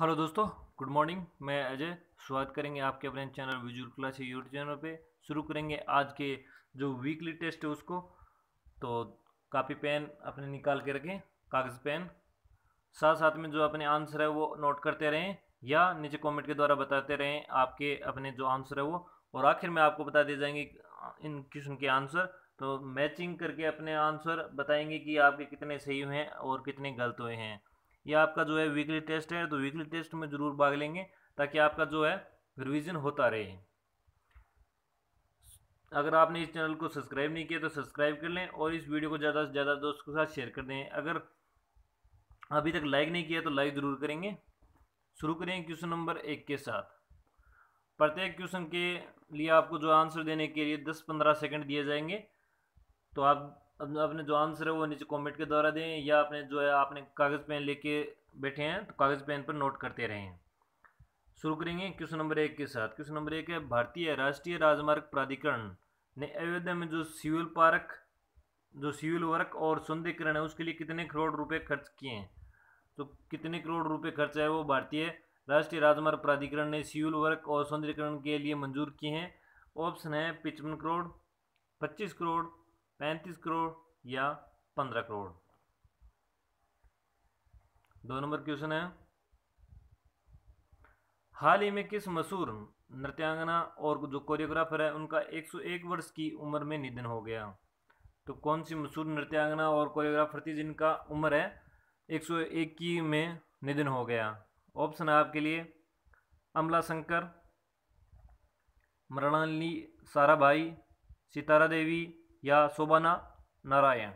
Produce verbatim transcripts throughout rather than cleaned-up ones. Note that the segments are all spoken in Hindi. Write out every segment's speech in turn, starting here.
हेलो दोस्तों, गुड मॉर्निंग। मैं अजय। स्वागत करेंगे आपके अपने channel visual class YouTube channel पे। शुरू करेंगे आज के जो वीकली टेस्ट है उसको। तो कापी पेन अपने निकाल के रखें, कागज़ पेन। साथ साथ में जो अपने आंसर है वो नोट करते रहें या नीचे कमेंट के द्वारा बताते रहें आपके अपने जो आंसर है वो। और आखिर में आपको बता दिए जाएंगे इन क्वेश्चन के आंसर। तो मैचिंग करके अपने आंसर बताएंगे कि आपके कितने सही हुए हैं और कितने गलत हुए हैं। ये आपका जो है वीकली टेस्ट है, तो वीकली टेस्ट में ज़रूर भाग लेंगे ताकि आपका जो है रिवीजन होता रहे। अगर आपने इस चैनल को सब्सक्राइब नहीं किया तो सब्सक्राइब कर लें और इस वीडियो को ज़्यादा से ज़्यादा दोस्तों के साथ शेयर कर दें। अगर अभी तक लाइक नहीं किया तो लाइक ज़रूर करेंगे। शुरू करेंगे क्वेश्चन नंबर एक के साथ। प्रत्येक क्वेश्चन के लिए आपको जो आंसर देने के लिए दस पंद्रह सेकंड दिए जाएंगे। तो आप अपने जो आंसर है वो नीचे कमेंट के द्वारा दें या अपने जो है आपने कागज़ पेन लेके बैठे हैं तो कागज़ पेन पर नोट करते रहें। शुरू करेंगे क्वेश्चन नंबर एक के साथ। क्वेश्चन नंबर एक है, भारतीय राष्ट्रीय राजमार्ग प्राधिकरण ने अयोध्या में जो सिविल पार्क जो सिविल वर्क और सौंदर्यीकरण है उसके लिए कितने करोड़ रुपए खर्च किए हैं। तो कितने करोड़ रुपए खर्च है वो भारतीय राष्ट्रीय राजमार्ग प्राधिकरण ने सिविल वर्क और सौंदर्यीकरण के लिए मंजूर किए हैं। ऑप्शन है पचपन करोड़, पच्चीस करोड़, पैंतीस करोड़ या पंद्रह करोड़। दो नंबर क्वेश्चन है, हाल ही में किस मशहूर नृत्यांगना और जो कोरियोग्राफर है उनका एक सौ एक वर्ष की उम्र में निधन हो गया। तो कौन सी मशहूर नृत्यांगना और कोरियोग्राफर थी जिनका उम्र है एक सौ एक की में निधन हो गया। ऑप्शन है आपके लिए अमला शंकर, मृणालिनी साराभाई, सितारा देवी या शोभाना नारायण।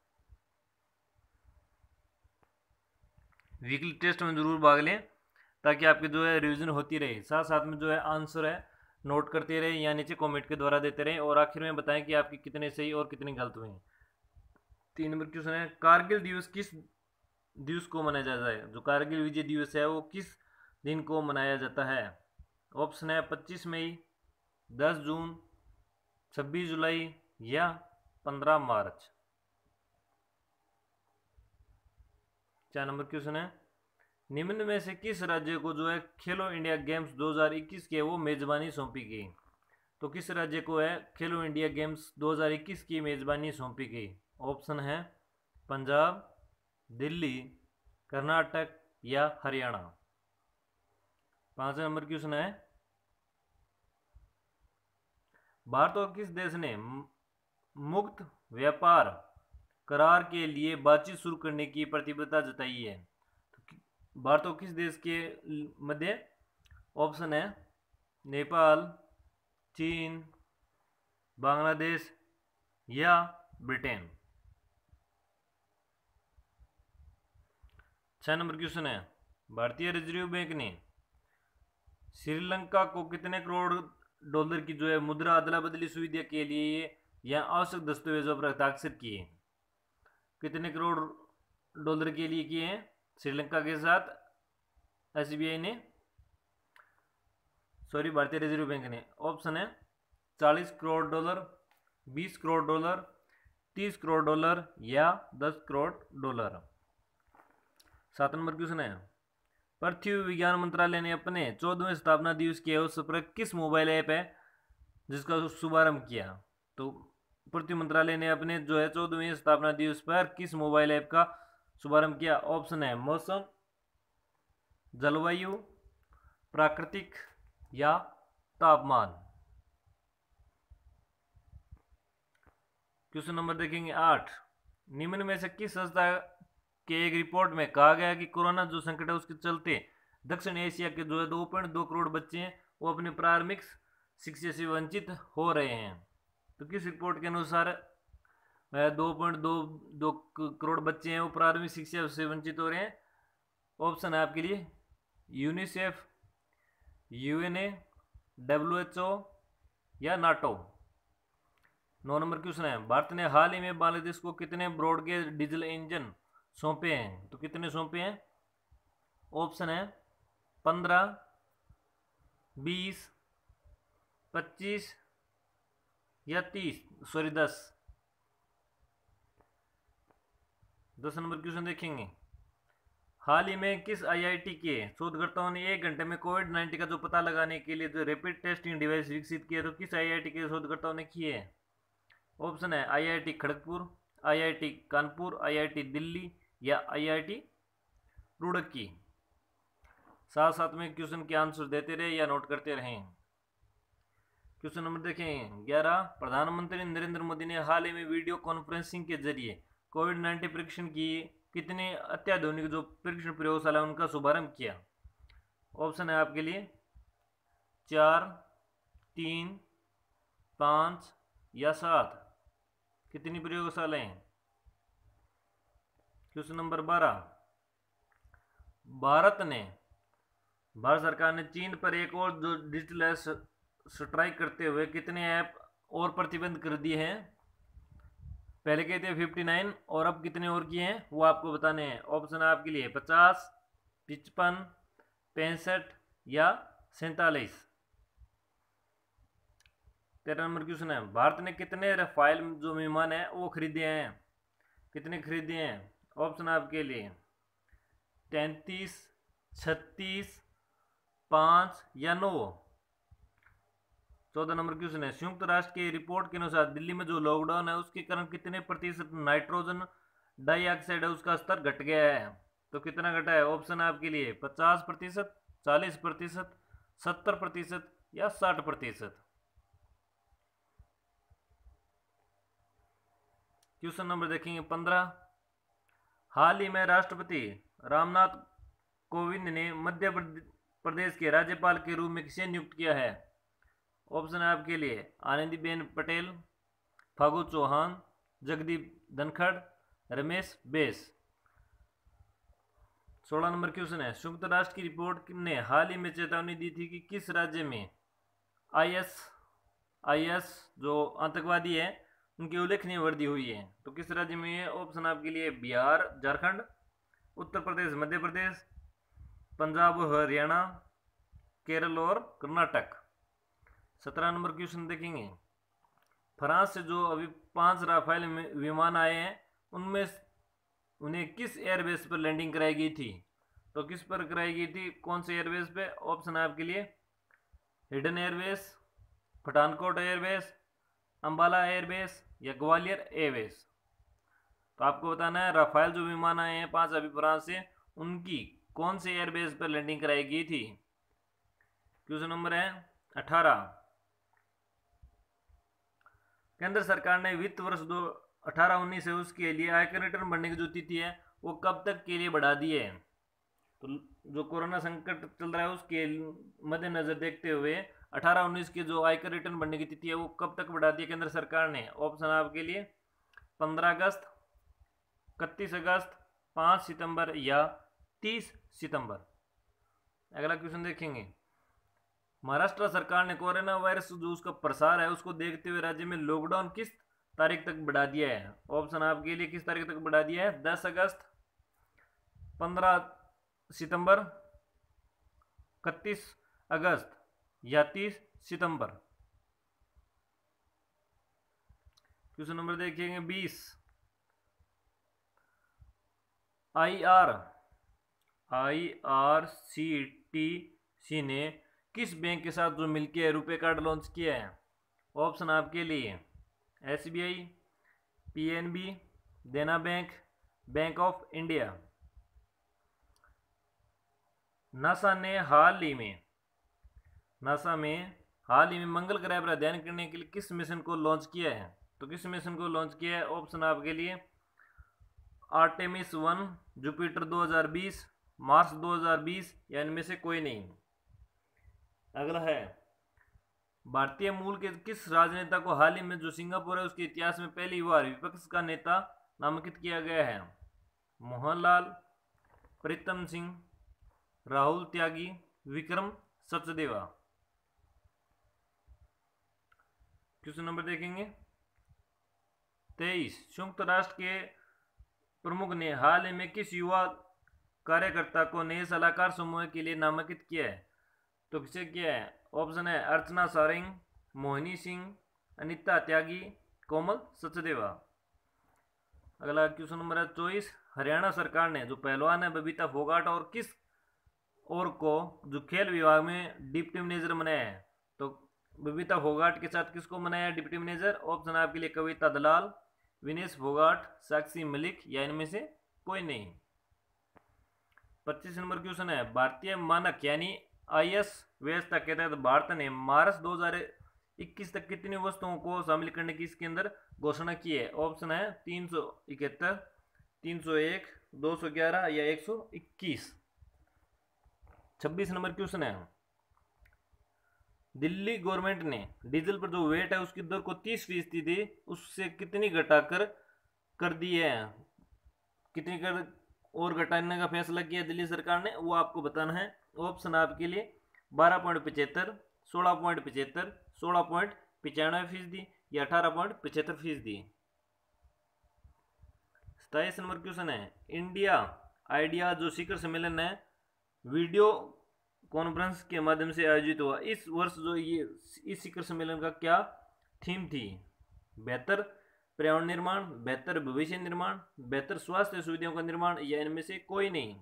वीकली टेस्ट में ज़रूर भाग लें ताकि आपकी जो है रिवीजन होती रहे। साथ साथ में जो है आंसर है नोट करते रहे या नीचे कमेंट के द्वारा देते रहें और आखिर में बताएं कि आपके कितने सही और कितने गलत हुए हैं। तीन नंबर क्वेश्चन है, कारगिल दिवस किस दिवस को मनाया जाता है। जो कारगिल विजय दिवस है वो किस दिन को मनाया जाता है। ऑप्शन है पच्चीस मई, दस जून, छब्बीस जुलाई या पंद्रह मार्च। चार नंबर क्वेश्चन है, निम्न में से किस राज्य को जो है खेलो इंडिया गेम्स दो हज़ार इक्कीस के वो मेजबानी सौंपी गई। तो किस राज्य को है खेलो इंडिया गेम्स दो हज़ार इक्कीस की मेजबानी सौंपी गई। ऑप्शन है पंजाब, दिल्ली, कर्नाटक या हरियाणा। पांच नंबर क्वेश्चन है, भारत और किस देश ने मुक्त व्यापार करार के लिए बातचीत शुरू करने की प्रतिबद्धता जताई है। तो भारत और किस देश के मध्य। ऑप्शन है नेपाल, चीन, बांग्लादेश या ब्रिटेन। छह नंबर क्वेश्चन है, भारतीय रिजर्व बैंक ने श्रीलंका को कितने करोड़ डॉलर की जो है मुद्रा अदला बदली सुविधा के लिए या आवश्यक दस्तावेजों पर हस्ताक्षर किए। कितने करोड़ डॉलर के लिए किए हैं श्रीलंका के साथ एसबीआई ने, सॉरी भारतीय रिजर्व बैंक ने। ऑप्शन है चालीस करोड़ डॉलर, बीस करोड़ डॉलर, तीस करोड़ डॉलर या दस करोड़ डॉलर। सात नंबर क्वेश्चन है, पृथ्वी विज्ञान मंत्रालय ने अपने चौदहवें स्थापना दिवस के अवसर पर किस मोबाइल ऐप है जिसका शुभारंभ किया। तो पृथ्वी मंत्रालय ने अपने जो है चौदहवें स्थापना दिवस पर किस मोबाइल ऐप का शुभारंभ किया। ऑप्शन है मौसम, जलवायु, प्राकृतिक या तापमान। क्वेश्चन नंबर देखेंगे आठ, निम्न में से किस संस्था के एक रिपोर्ट में कहा गया कि कोरोना जो संकट है उसके चलते दक्षिण एशिया के जो है दो पॉइंट दो करोड़ बच्चे हैं वो अपने प्रारंभिक शिक्षा से वंचित हो रहे हैं। तो किस रिपोर्ट के अनुसार दो पॉइंट दो दो करोड़ बच्चे हैं वो प्रारंभिक शिक्षा से वंचित हो रहे हैं। ऑप्शन है आपके लिए यूनिसेफ, यूएनए, डब्ल्यूएचओ या नाटो। नौ नंबर क्वेश्चन है, भारत ने हाल ही में बांग्लादेश को कितने ब्रॉडगेज डीजल इंजन सौंपे हैं। तो कितने सौंपे हैं। ऑप्शन है पंद्रह, बीस, पच्चीस या तीस, सॉरी दस। दस नंबर क्वेश्चन देखेंगे, हाल ही में किस आईआईटी के शोधकर्ताओं ने एक घंटे में कोविड नाइन्टीन का जो पता लगाने के लिए जो रैपिड टेस्टिंग डिवाइस विकसित किया, तो किस आईआईटी के शोधकर्ताओं ने किए हैं? ऑप्शन है IIT Kharagpur, IIT Kanpur, IIT Delhi या आईआईटी रुड़की। साथ साथ में क्वेश्चन के आंसर देते रहे या नोट करते रहें। क्वेश्चन नंबर देखें ग्यारह। प्रधानमंत्री नरेंद्र मोदी ने हाल ही में वीडियो कॉन्फ्रेंसिंग के जरिए कोविड नाइन्टीन परीक्षण की कितने अत्याधुनिक जो परीक्षण प्रयोगशाला उनका शुभारंभ किया? ऑप्शन है आपके लिए चार, तीन, पाँच या सात। कितनी प्रयोगशालाएं? क्वेश्चन नंबर बारह। भारत ने भारत सरकार ने चीन पर एक और जो डिजिटल स्ट्राइक करते हुए कितने ऐप और प्रतिबंध कर दिए हैं? पहले कहते हैं फिफ्टी नाइन और अब कितने और किए हैं वो आपको बताने हैं। ऑप्शन है आपके लिए पचास, पचपन, पैंसठ या सैंतालीस। तेरह नंबर क्वेश्चन है भारत ने कितने राफेल जो विमान है वो खरीदे हैं? कितने खरीदे हैं? ऑप्शन आपके लिए तैंतीस, छत्तीस, पाँच या नौ। चौदह नंबर क्वेश्चन है संयुक्त राष्ट्र की रिपोर्ट के अनुसार दिल्ली में जो लॉकडाउन है उसके कारण कितने प्रतिशत नाइट्रोजन डाइऑक्साइड है उसका स्तर घट गया है? तो कितना घटा है? ऑप्शन है आपके लिए पचास प्रतिशत, चालीस प्रतिशत, सत्तर प्रतिशत या साठ प्रतिशत। क्वेश्चन नंबर देखेंगे पंद्रह। हाल ही में राष्ट्रपति रामनाथ कोविंद ने मध्य प्रदेश के राज्यपाल के रूप में किसे नियुक्त किया है? ऑप्शन है आपके लिए आनंदीबेन पटेल, फागू चौहान, जगदीप धनखड़, रमेश बैस। सोलह नंबर क्वेश्चन है संयुक्त राष्ट्र की रिपोर्ट ने हाल ही में चेतावनी दी थी कि किस राज्य में आईएस आईएस जो आतंकवादी है उनकी उल्लेखनीय वृद्धि हुई है? तो किस राज्य में है? ऑप्शन आपके लिए बिहार, झारखंड, उत्तर प्रदेश, मध्य प्रदेश, पंजाब, हरियाणा, केरल और कर्नाटक। सत्रह नंबर क्वेश्चन देखेंगे फ्रांस से जो अभी पांच राफेल विमान आए हैं उनमें उन्हें किस एयरबेस पर लैंडिंग कराई गई थी? तो किस पर कराई गई थी? कौन से एयरबेस पे? ऑप्शन है आपके लिए Hindan airbase, Pathankot airbase, Ambala airbase या ग्वालियर एयरबेस। तो आपको बताना है राफेल जो विमान आए हैं पांच अभी फ्रांस से उनकी कौन से एयरबेस पर लैंडिंग कराई गई थी? क्वेश्चन नंबर है अठारह। केंद्र सरकार ने वित्त वर्ष दो अठारह उन्नीस है उसके लिए आयकर रिटर्न भरने की जो तिथि है वो कब तक के लिए बढ़ा दी है? तो जो कोरोना संकट चल रहा है उसके मद्देनजर देखते हुए अठारह उन्नीस के जो आयकर रिटर्न भरने की तिथि है वो कब तक बढ़ा दी है केंद्र सरकार ने? ऑप्शन आपके लिए पंद्रह अगस्त, इकतीस अगस्त, पाँच सितंबर या तीस सितंबर। अगला क्वेश्चन देखेंगे महाराष्ट्र सरकार ने कोरोना वायरस जो उसका प्रसार है उसको देखते हुए राज्य में लॉकडाउन किस तारीख तक बढ़ा दिया है? ऑप्शन आपके लिए किस तारीख तक बढ़ा दिया है? दस अगस्त, पंद्रह सितंबर, इकतीस अगस्त या तीस सितंबर। क्वेश्चन नंबर देखेंगे बीस। I R I R C T C ने किस बैंक के साथ जो मिलकर रुपए कार्ड लॉन्च किया है? ऑप्शन आपके लिए S B I, P N B, Dena bank, bank of India. NASA ने हाल ही में नासा में हाल ही में मंगल ग्रह पर अध्ययन करने के लिए किस मिशन को लॉन्च किया है? तो किस मिशन को लॉन्च किया है? ऑप्शन आपके लिए आर्टेमिस वन, जुपिटर दो हज़ार बीस, मार्स दो हज़ार बीस या इनमें से कोई नहीं। अगला है भारतीय मूल के किस राजनेता को हाल ही में जो सिंगापुर है उसके इतिहास में पहली बार विपक्ष का नेता नामांकित किया गया है? मोहनलाल, प्रीतम सिंह, राहुल त्यागी, विक्रम सचदेवा। क्वेश्चन नंबर देखेंगे तेईस। संयुक्त राष्ट्र के प्रमुख ने हाल ही में किस युवा कार्यकर्ता को नए सलाहकार समूह के लिए नामांकित किया है? तो किसे किया है? ऑप्शन है अर्चना सारंग, मोहिनी सिंह, अनिता त्यागी, कोमल सचदेवा। अगला क्वेश्चन नंबर है चौबीस, हरियाणा सरकार ने जो पहलवान है बबीता फोगाट और किस और को जो खेल विभाग में डिप्टी मैनेजर बनाया है, तो बबीता फोगाट के साथ किसको बनाया डिप्टी मैनेजर? ऑप्शन आपके लिए कविता दलाल, विनेश फोगाट, साक्षी मलिक या इनमें से कोई नहीं। पच्चीस नंबर क्वेश्चन है, भारतीय मानक यानी आई एस व्यवस्था के तहत भारत ने मार्च दो हजार इक्कीस तक कितनी वस्तुओं को शामिल करने की इसके अंदर घोषणा की है? ऑप्शन है तीन सौ इकहत्तर, तीन सौ एक, दो सौ ग्यारह या एक सौ इक्कीस। छब्बीस नंबर क्वेश्चन है, दिल्ली गवर्नमेंट ने डीजल पर जो वेट है उसकी दर को तीस फीसदी थी, उससे कितनी घटाकर कर दी है? कितनी कर और घटाने का फैसला किया दिल्ली सरकार ने, वो आपको बताना है। ऑप्शन आपके लिए बारह पॉइंट पचहत्तर, सोलह पॉइंट पचहत्तर, सोलह पॉइंट पचानवे फीसदी या अठारह पॉइंट पचहत्तर फीसदी। सताइस नंबर क्वेश्चन है, इंडिया आइडिया जो शिखर सम्मेलन है वीडियो कॉन्फ्रेंस के माध्यम से आयोजित हुआ, इस वर्ष जो ये इस शिखर सम्मेलन का क्या थीम थी? बेहतर पर्यावरण निर्माण, बेहतर भविष्य निर्माण, बेहतर स्वास्थ्य सुविधाओं का निर्माण या इनमें से कोई नहीं।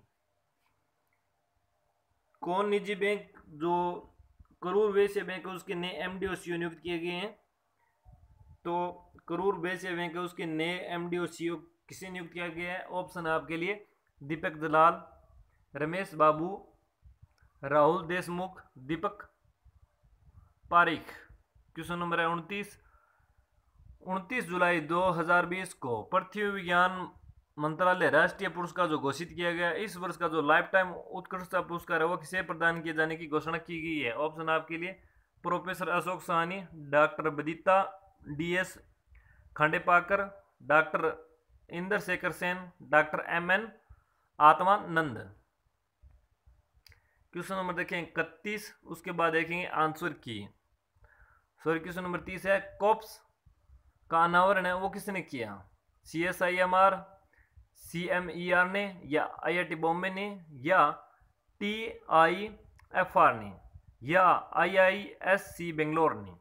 कौन निजी बैंक जो करूर वैश्य बैंक है उसके नए एमडी और सीईओ नियुक्त किए गए हैं? तो करूर वैश्य बैंक है उसके नए एमडी और सीईओ किसे नियुक्त किया गया है? ऑप्शन है आपके लिए दीपक दलाल, रमेश बाबू, राहुल देशमुख, दीपक पारिक। क्वेश्चन नंबर है उनतीस, उनतीस जुलाई दो हजार बीस को पृथ्वी विज्ञान मंत्रालय राष्ट्रीय पुरस्कार जो घोषित किया गया, इस वर्ष का जो लाइफ टाइम उत्कृष्टता पुरस्कार है वो किसे प्रदान किए जाने की घोषणा की गई है? ऑप्शन आपके लिए professor Ashok Sahni, doctor Badita D S Khandepakar, doctor Inder Shekhar Sen, doctor M N Atmanand. Question number देखें इकतीस, उसके बाद देखेंगे आंसर की। सॉरी क्वेश्चन नंबर तीस है, कोप्स का अनावरण है वो किसने किया? C S I M R, C M E R ने या आई आई टी बॉम्बे ने या टी आई एफ आर ने या आई आई एस सी बेंगलोर ने।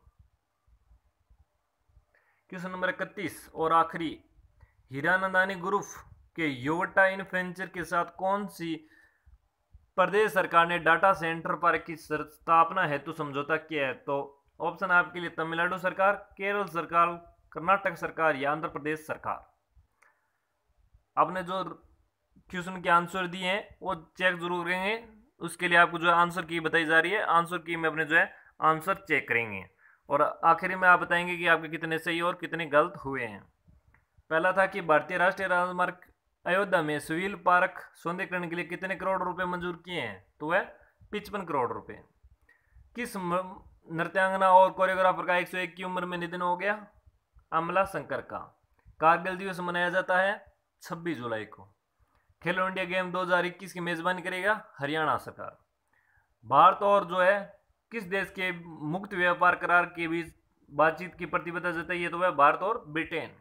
क्वेश्चन नंबर इकतीस और आखिरी, हीरानंदानी ग्रुप के योवटा इन्वेंचर के साथ कौन सी प्रदेश सरकार ने डाटा सेंटर पार्क की स्थापना हेतु समझौता किया है? तो ऑप्शन आपके लिए तमिलनाडु सरकार, केरल सरकार, कर्नाटक सरकार या आंध्र प्रदेश सरकार। आपने जो क्वेश्चन के आंसर दिए हैं वो चेक जरूर करेंगे, उसके लिए आपको जो है आंसर की बताई जा रही है, आंसर की में अपने जो है आंसर चेक करेंगे और आखिरी में आप बताएंगे कि आपके कितने सही और कितने गलत हुए हैं। पहला था कि भारतीय राष्ट्रीय राजमार्ग अयोध्या में सिविल पार्क सौंदर्यीकरण के लिए कितने करोड़ रुपए मंजूर किए हैं? तो वह पिचपन करोड़ रुपए। किस नृत्यांगना और कोरियोग्राफर का एक सौ एक की उम्र में निधन हो गया? अमला शंकर का। कारगिल दिवस मनाया जाता है छब्बीस जुलाई को। खेलो इंडिया गेम दो हज़ार इक्कीस की मेजबानी करेगा हरियाणा सरकार। भारत और जो है किस देश के मुक्त व्यापार करार के बीच बातचीत की प्रतिबद्धता जताई है? तो वह भारत और ब्रिटेन।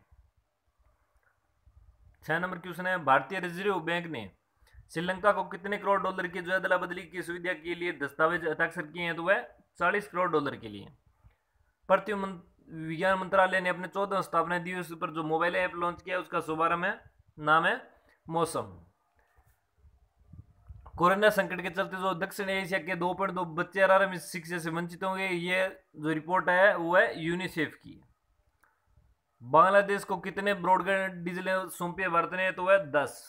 छह नंबर क्वेश्चन है, भारतीय रिजर्व बैंक ने श्रीलंका को कितने करोड़ डॉलर की जो अदला बदली की सुविधा के लिए दस्तावेज हस्ताक्षर किए हैं? तो वह चालीस करोड़ डॉलर के लिए। पृथ्वी विज्ञान मंत्रालय ने अपने चौदह स्थापना दिवस पर जो मोबाइल ऐप लॉन्च किया उसका शुभारंभ है, नाम है मौसम। कोरोना संकट के चलते जो दक्षिण एशिया के दो पॉइंट दो बच्चे आराम शिक्षा से वंचित होंगे, ये जो रिपोर्ट है वो है यूनिसेफ की। बांग्लादेश को कितने ब्रॉडबैंड डीजल सौंपे भारत ने? तो वह दस।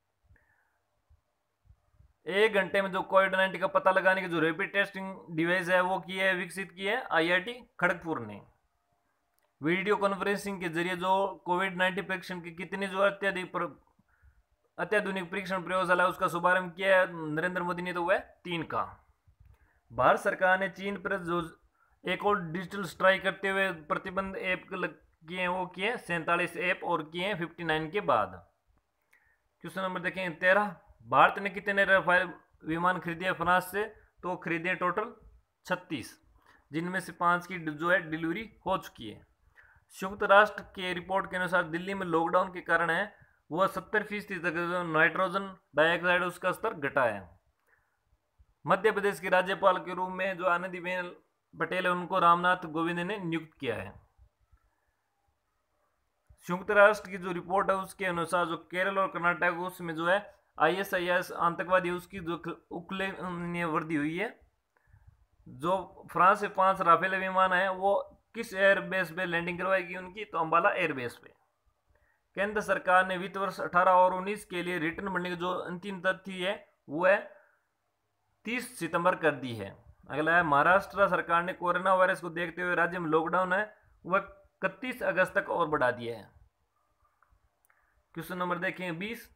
एक घंटे में जो कोविड नाइन्टीन का पता लगाने की जो रैपिड टेस्टिंग डिवाइस है वो की है विकसित की है आई आई टी खड़गपुर ने। वीडियो कॉन्फ्रेंसिंग के जरिए जो कोविड नाइन्टीन परीक्षण की कितनी जो अत्याधिक अत्याधुनिक परीक्षण प्रयोगशाला उसका शुभारंभ किया है नरेंद्र मोदी ने? तो वह तीन का। भारत सरकार ने चीन पर जो एक और डिजिटल स्ट्राइक करते हुए प्रतिबंध ऐप किए हैं वो किए सैंतालीस ऐप और किए हैं फिफ्टी नाइन के बाद। क्वेश्चन नंबर देखें तेरह, भारत ने कितने राफेल विमान खरीदे फ्रांस से? तो खरीदे टोटल छत्तीस, जिनमें से पाँच की जो है डिलीवरी हो चुकी है। संयुक्त राष्ट्र के रिपोर्ट के अनुसार दिल्ली में लॉकडाउन के कारण है वह सत्तर फीसदी तक नाइट्रोजन डाइऑक्साइड उसका स्तर घटा है। मध्य प्रदेश के राज्यपाल के रूप में जो आनंदीबेन पटेल है उनको रामनाथ कोविंद ने नियुक्त किया है। संयुक्त राष्ट्र की जो रिपोर्ट है उसके अनुसार जो केरल और कर्नाटक उसमें जो है आई एस आई एस आतंकवादी उसकी जो उल्लेखनीय वृद्धि हुई है। जो फ्रांस से पांच राफेल विमान है वो किस एयरबेस पे लैंडिंग करवाएगी उनकी, तो अंबाला एयरबेस पे। केंद्र सरकार ने वित्त वर्ष अठारह और उन्नीस के लिए रिटर्न भरने की जो अंतिम तिथि है वो है तीस सितंबर कर दी है। अगला है महाराष्ट्र सरकार ने कोरोना वायरस को देखते हुए राज्य में लॉकडाउन है वह इकतीस अगस्त तक और बढ़ा दिया है। क्वेश्चन नंबर देखेंगे बीस,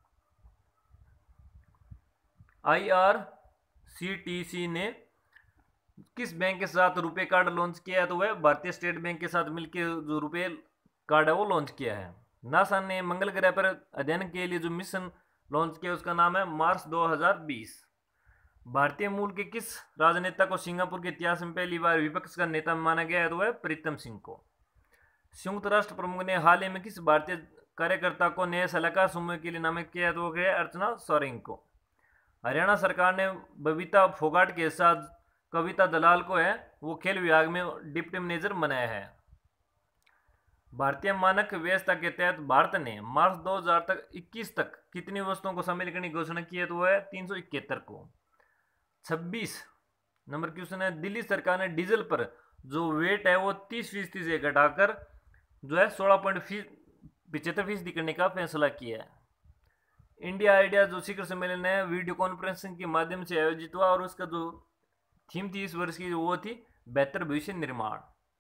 I R C T C ने किस बैंक के साथ रुपए कार्ड लॉन्च किया है, तो वह भारतीय स्टेट बैंक के साथ मिलकर जो रुपए कार्ड है वो लॉन्च किया है। नासा ने मंगल ग्रह पर अध्ययन के लिए जो मिशन लॉन्च किया उसका नाम है मार्स दो हज़ार बीस। भारतीय मूल के किस राजनेता को सिंगापुर के इतिहास में पहली बार विपक्ष का नेता माना गया है, तो वह प्रीतम सिंह को। संयुक्त राष्ट्र प्रमुख ने हाल ही में किस भारतीय कार्यकर्ता को नए सलाहकार समूह के लिए नामित किया, तो वह है अर्चना सोरेंग को। हरियाणा सरकार ने बबीता फोगाट के साथ कविता दलाल को है वो खेल विभाग में डिप्टी मैनेजर बनाया है। भारतीय मानक व्यवस्था के तहत भारत ने मार्च दो हज़ार इक्कीस तक कितनी वस्तुओं को शामिल करने की घोषणा की है, तो वह है तीन सौ इकहत्तर को। छब्बीस नंबर क्वेश्चन है, दिल्ली सरकार ने डीजल पर जो वेट है वो तीस फीसदी से घटाकर जो है सोलह पॉइंट पिछहत्तर फीसदी करने का फैसला किया है। इंडिया आइडिया जो शिखर सम्मेलन है वीडियो कॉन्फ्रेंसिंग के माध्यम से आयोजित हुआ और उसका जो थीम थी इस वर्ष की वो थी बेहतर भविष्य निर्माण।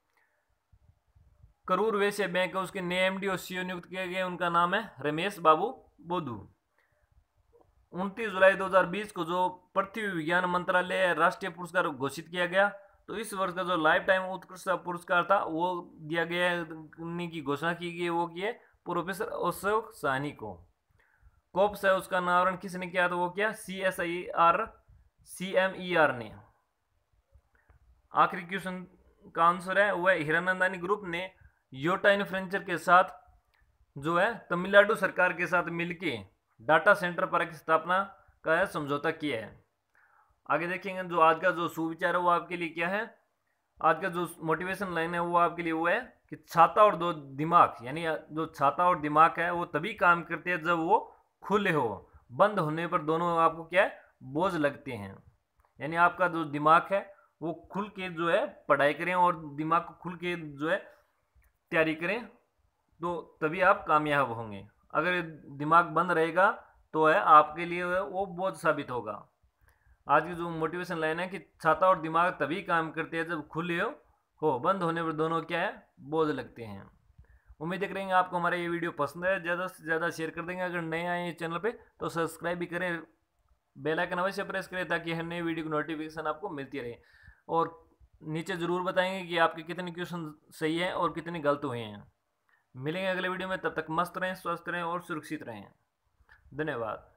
करूर वैश्य बैंक है उसके नए एमडी और सीईओ नियुक्त किए गए, उनका नाम है रमेश बाबू बोधू। उनतीस जुलाई दो हज़ार बीस को जो पृथ्वी विज्ञान मंत्रालय राष्ट्रीय पुरस्कार घोषित किया गया, तो इस वर्ष का जो लाइफ टाइम उत्कृष्ट पुरस्कार था वो दिया गया की घोषणा की गई वो की है प्रोफेसर अशोक साहनी को। कोप्स है उसका नामकरण किसने किया, तो वो किया C S I R C M E R ने। आखिरी क्वेश्चन का आंसर है वह हीरानंदानी ग्रुप ने योटा इन्फ्रास्ट्रक्चर के साथ जो है तमिलनाडु सरकार के साथ मिलकर डाटा सेंटर पार्क की स्थापना का समझौता किया है। आगे देखेंगे जो आज का जो सुविचार है वो आपके लिए क्या है। आज का जो मोटिवेशन लाइन है वो आपके लिए वो है कि छाता और दो दिमाग, यानी जो छाता और दिमाग है वो तभी काम करते हैं जब वो खुले हो, बंद होने पर दोनों आपको क्या है बोझ लगते हैं। यानी आपका जो दिमाग है वो खुल के जो है पढ़ाई करें और दिमाग को खुल के जो है तैयारी करें, तो तभी आप कामयाब होंगे। अगर दिमाग बंद रहेगा तो है आपके लिए वो बोझ साबित होगा। आज की जो मोटिवेशन लाइन है कि छाता और दिमाग तभी काम करते हैं जब खुले हो हो बंद होने पर दोनों क्या है बोझ लगते हैं। उम्मीद करेंगे आपको हमारा ये वीडियो पसंद है, ज़्यादा से ज़्यादा शेयर कर देंगे। अगर नए आए हैं चैनल पे तो सब्सक्राइब भी करें, बेल आइकन अवश्य प्रेस करें ताकि हर नई वीडियो की नोटिफिकेशन आपको मिलती रहे। और नीचे ज़रूर बताएंगे कि आपके कितने क्वेश्चन सही हैं और कितने गलत हुए हैं। मिलेंगे अगले वीडियो में, तब तक मस्त रहें, स्वस्थ रहें और सुरक्षित रहें। धन्यवाद।